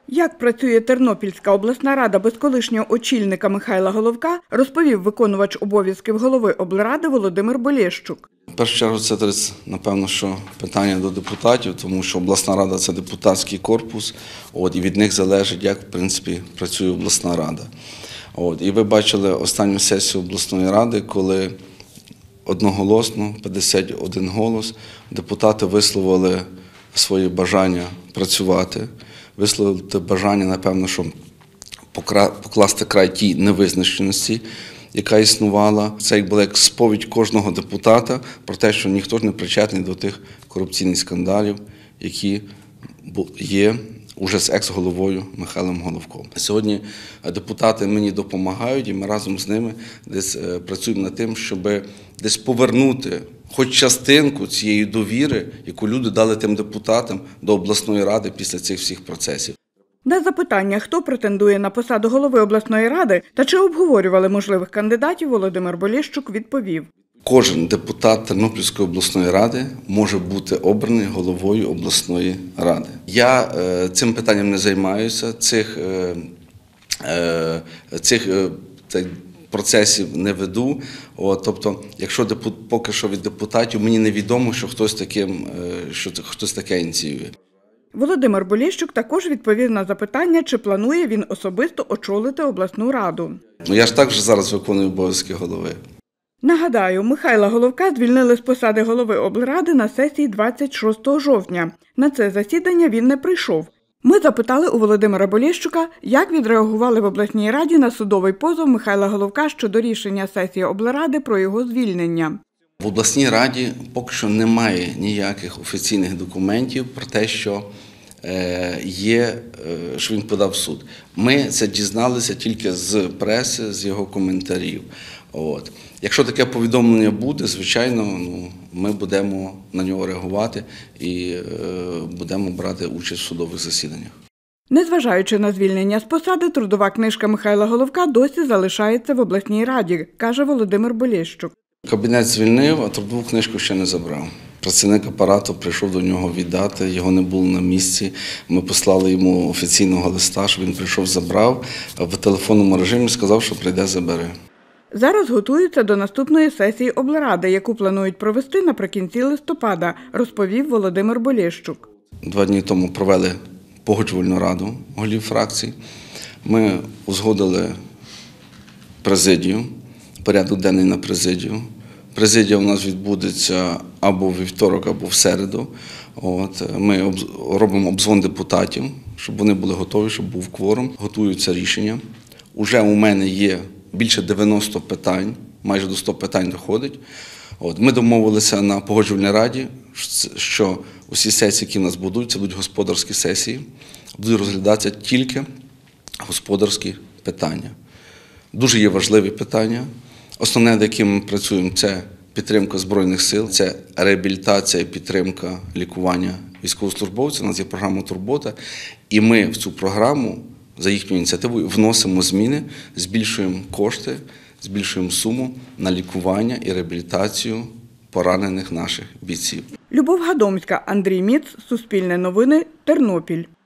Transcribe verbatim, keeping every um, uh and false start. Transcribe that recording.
Як працює Тернопільська обласна рада без колишнього очільника Михайла Головка, розповів виконувач обов'язків голови облради Володимир Болєщук. В першу чергу це, напевно, що питання до депутатів, тому що обласна рада – це депутатський корпус, от, і від них залежить, як, в принципі, працює обласна рада. От, і ви бачили останню сесію обласної ради, коли одноголосно, п'ятдесят один голос, депутати висловили своє бажання працювати, висловили бажання, напевно, що покласти край тій невизначеності, яка існувала. Це була як сповідь кожного депутата про те, що ніхто ж не причетний до тих корупційних скандалів, які є уже з екс-головою Михайлом Головком. Сьогодні депутати мені допомагають, і ми разом з ними десь працюємо над тим, щоб десь повернути хоч частинку цієї довіри, яку люди дали тим депутатам до обласної ради після цих всіх процесів. На запитання, хто претендує на посаду голови обласної ради та чи обговорювали можливих кандидатів, Володимир Болєщук відповів. Кожен депутат Тернопільської обласної ради може бути обраний головою обласної ради. Я е, цим питанням не займаюся, цих, е, е, цих е, процесів не веду. От, тобто, якщо депут, поки що від депутатів, мені невідомо, що хтось, таким, е, що хтось таке ініціює. Володимир Болєщук також відповів на запитання, чи планує він особисто очолити обласну раду. Ну, я ж також зараз виконую обов'язки голови. Нагадаю, Михайла Головка звільнили з посади голови облради на сесії двадцять шостого жовтня. На це засідання він не прийшов. Ми запитали у Володимира Болєщука, як відреагували в обласній раді на судовий позов Михайла Головка щодо рішення сесії облради про його звільнення. В обласній раді поки що немає ніяких офіційних документів про те, що є, що він подав в суд. Ми це дізналися тільки з преси, з його коментарів. От. Якщо таке повідомлення буде, звичайно, ну, ми будемо на нього реагувати і е, будемо брати участь в судових засіданнях. Незважаючи на звільнення з посади, трудова книжка Михайла Головка досі залишається в обласній раді, каже Володимир Болєщук. Кабінет звільнив, а трудову книжку ще не забрав. Працівник апарату прийшов до нього віддати, його не було на місці. Ми послали йому офіційного листа, що він прийшов, забрав, а в телефонному режимі сказав, що прийде, забере. Зараз готуються до наступної сесії облради, яку планують провести наприкінці листопада, розповів Володимир Болєщук. Два дні тому провели погоджувальну раду голів фракцій. Ми узгодили президію, порядок денний на президію. Президія у нас відбудеться або в вівторок, або в середу. От, ми робимо обзвон депутатів, щоб вони були готові, щоб був кворум. Готуються рішення. Уже у мене є більше дев'яноста питань, майже до ста питань доходить. От, ми домовилися на погоджувальній раді, що усі сесії, які в нас будуть, це будуть господарські сесії, будуть розглядатися тільки господарські питання. Дуже є важливі питання. Основне, над яким ми працюємо, це підтримка Збройних сил, це реабілітація і підтримка лікування військовослужбовців. У нас є програма «Турбота», і ми в цю програму за їхньою ініціативою вносимо зміни, збільшуємо кошти, збільшуємо суму на лікування і реабілітацію поранених наших бійців. Любов Гадомська, Андрій Міц, Суспільне новини, Тернопіль.